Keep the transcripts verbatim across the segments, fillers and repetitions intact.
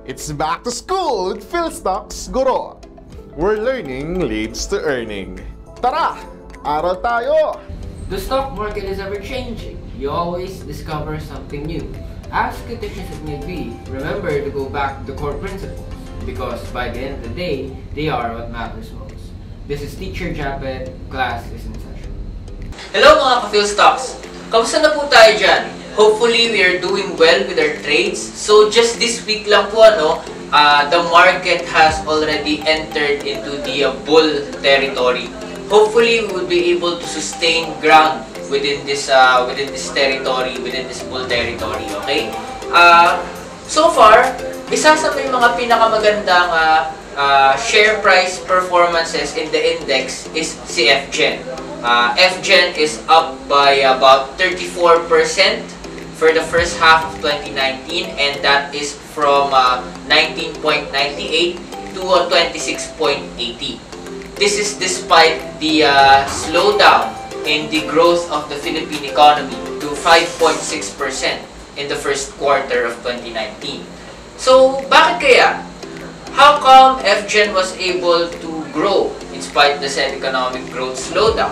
It's back to school with Philstocks Guro, where learning leads to earning. Tara! Aral tayo! The stock market is ever-changing. You always discover something new. As fictitious it may be, remember to go back to the core principles, because by the end of the day, they are what matters most. This is Teacher Japet. Class is in session. Hello mga ka-Philstocks! Kamusta na po tayo dyan? Hopefully, we are doing well with our trades. So, just this week lang po, ano, uh, the market has already entered into the uh, bull territory. Hopefully, we will be able to sustain ground within this uh, within this territory, within this bull territory, okay? Uh, so far, isa sa may mga pinakamagandang uh, uh, share price performances in the index is si F G E N. Uh, F G E N is up by about thirty-four percent for the first half of twenty nineteen, and that is from uh, nineteen point nine eight to uh, twenty-six point eight zero. This is despite the uh, slowdown in the growth of the Philippine economy to five point six percent in the first quarter of twenty nineteen. So, bakit kaya? How come F G E N was able to grow in spite of the said economic growth slowdown?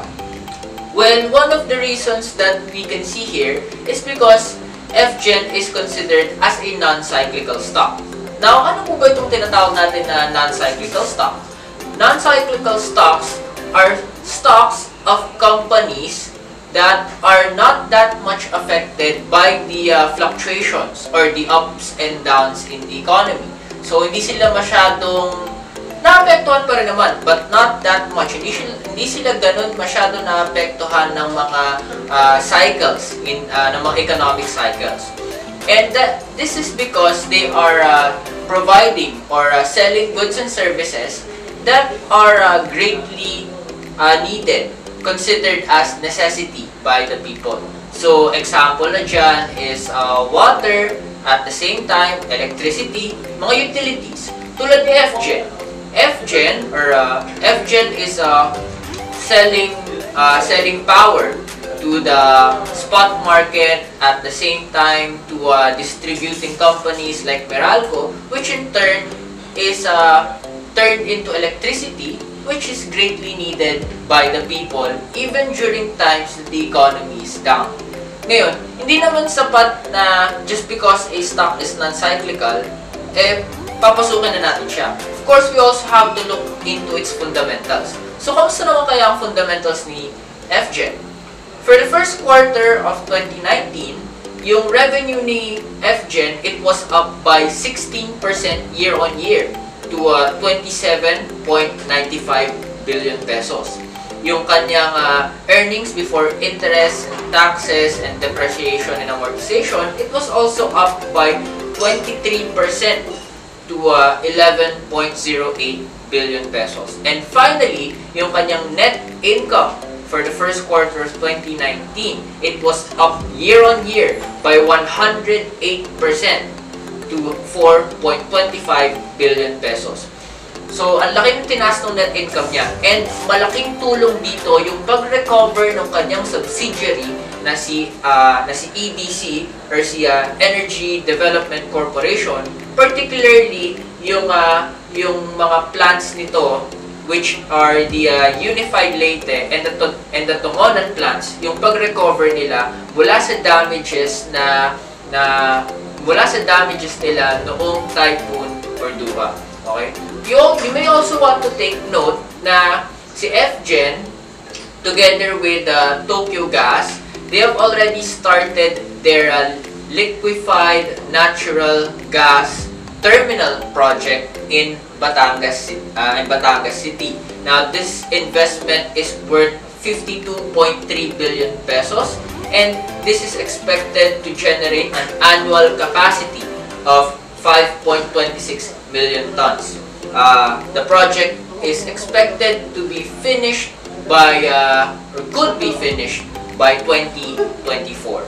Well, one of the reasons that we can see here is because F G E N is considered as a non-cyclical stock. Now, ano po ba itong tinatawag natin na non-cyclical stock? Non-cyclical stocks are stocks of companies that are not that much affected by the uh, fluctuations or the ups and downs in the economy. So, hindi sila masyadong naapektuhan pa rin naman, but not that much. Hindi sila, hindi sila ganun masyado naapektuhan ng mga uh, cycles, in, uh, ng mga economic cycles. And that, this is because they are uh, providing or uh, selling goods and services that are uh, greatly uh, needed, considered as necessity by the people. So, example na dyan is uh, water, at the same time, electricity, mga utilities, tulad ni F G E N. F G E N or uh, F G E N is uh, selling uh, selling power to the spot market, at the same time to uh, distributing companies like Meralco, which in turn is uh, turned into electricity, which is greatly needed by the people even during times that the economy is down. Ngayon, hindi naman sapat na just because a stock is non-cyclical, eh, papasukin na natin siya. Of course, we also have to look into its fundamentals. So, kamusta naman kaya ang fundamentals ni F G E N? For the first quarter of twenty nineteen, yung revenue ni F G E N, it was up by sixteen percent year-on-year to uh, twenty-seven point nine five billion pesos. Yung kanyang uh, earnings before interest, taxes, and depreciation and amortization, it was also up by twenty-three percent to uh, eleven point zero eight billion pesos. And finally, yung kanyang net income for the first quarter of twenty nineteen, it was up year-on-year by one hundred eight percent to four point two five billion pesos. So, ang laki ng tinaas ng net income niya, and malaking tulong dito yung pag-recover ng kanyang subsidiary na si uh, na si E D C or si uh, Energy Development Corporation, particularly yung uh, yung mga plants nito, which are the uh, Unified Leyte and the and the Tongonan plants, yung pag-recover nila mula sa damages na na mula sa damages nila noong Typhoon Orduha. Okay? You, you may also want to take note na si F G E N together with uh, Tokyo Gas, they have already started their uh, liquefied natural gas terminal project in Batangas, uh, in Batangas City. Now, this investment is worth fifty-two point three billion pesos, and this is expected to generate an annual capacity of five point two six million tons. Uh, the project is expected to be finished by, uh, or could be finished by twenty twenty-four.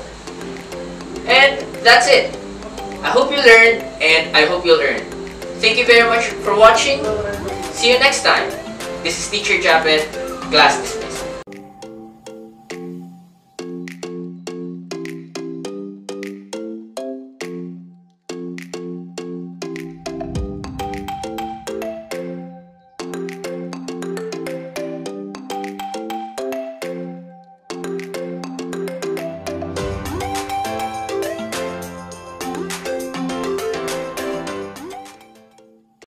And that's it. I hope you learned, and I hope you'll earn. Thank you very much for watching. See you next time. This is Teacher Japet. Class dismissed.